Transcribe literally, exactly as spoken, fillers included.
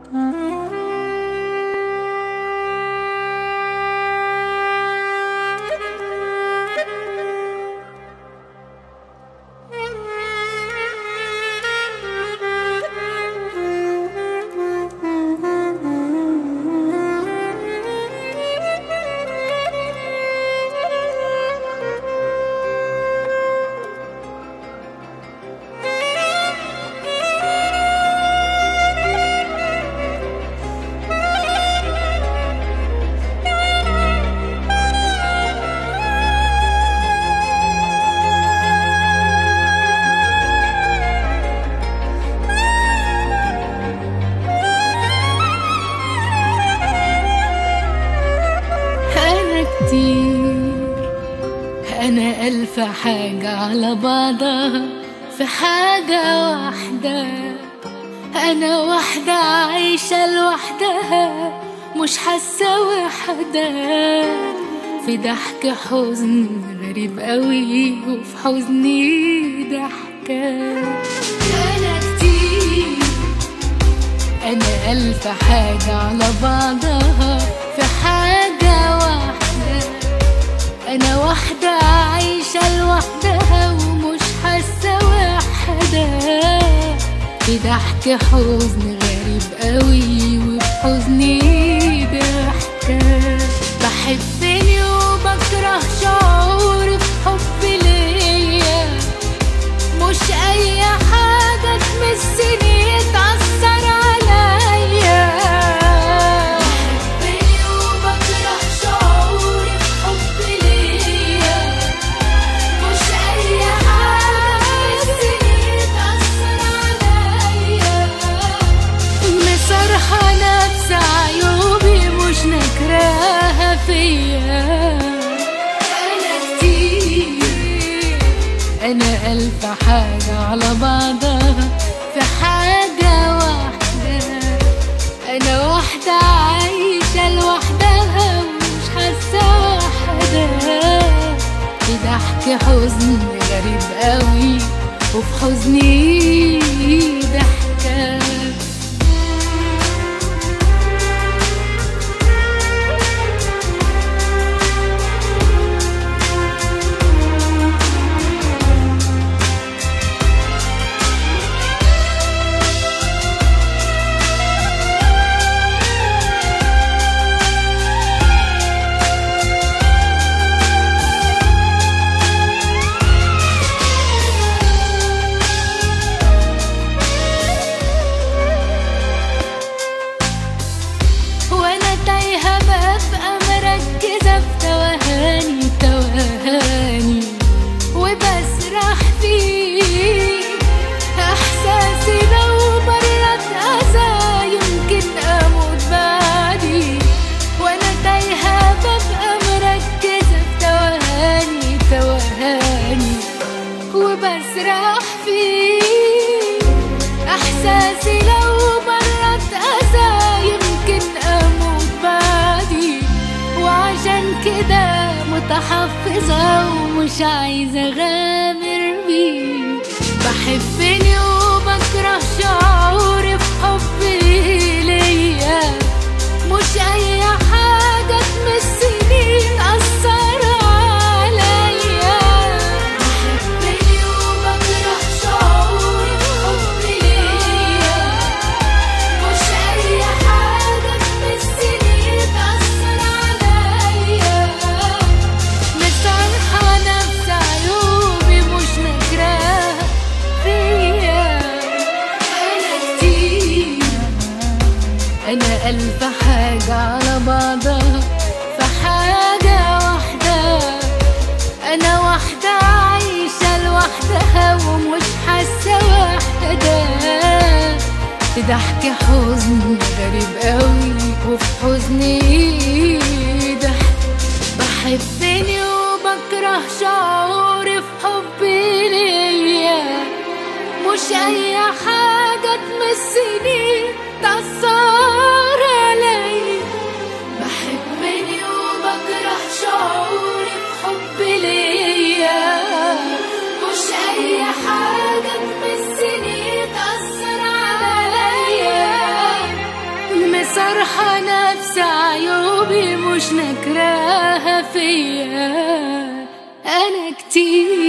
أنا ألف حاجة على بعضها في حاجة واحدة. أنا واحدة عايشة لوحدها مش حاسة وحدة، في ضحك حزن غريب قوي وفي حزني ضحكة. أنا كتير، أنا ألف حاجة على بعضها في حاجة واحدة. أنا واحدة عايشة لوحدها ومش حاسة وحدة، في ضحك حزن غريب قوي وفي حزني ضحكة. بحبني وبكره شعوري في حبي ليا، مش أي حاجة تمسني تأثر عليا. بحبني وبكره شعوري في حبي ليا، مش أي حاجة تمسني تأثر عليا. مصرحة نفس عيوبي مش نكراها فيا. أنا كتير، أنا ألف حاجة على بعضها في حاجة واحدة. أنا واحدة عايشة لوحدها ومش حاسة وحدة، في ضحك حزن غريب قوي وفي حزني ضحكة. وبسرح فيه احساسي لو مرت اذى يمكن اموت بعدي، وعشان كده متحفظة ومش عايزة اغامر بيه. بحبني وبكره شعوري في حبي ليا، مش اي حاجة تمسني تأثر عليا. بحبني وبكره شعوري في حبي ليا، مش اي حاجة تمسني تأثر عليا. مصالحة نفس عيوبي مش نكراها فيا. أنا كتير، أنا ألف حاجة على بعضها في حاجة واحدة. أنا واحدة عايشة لوحدها ومش حاسة وحدة، في ضحك حزن غريب قوي وفي حزني ضحك. بحبني وبكره شعوري في حبي ليا، مش أي حاجة تمسني تأثر علي. بحبني وبكره شعوري في حبي ليا، مش أي حاجة تمسني تأثر عليا. مش نكراها فيا. أنا كتير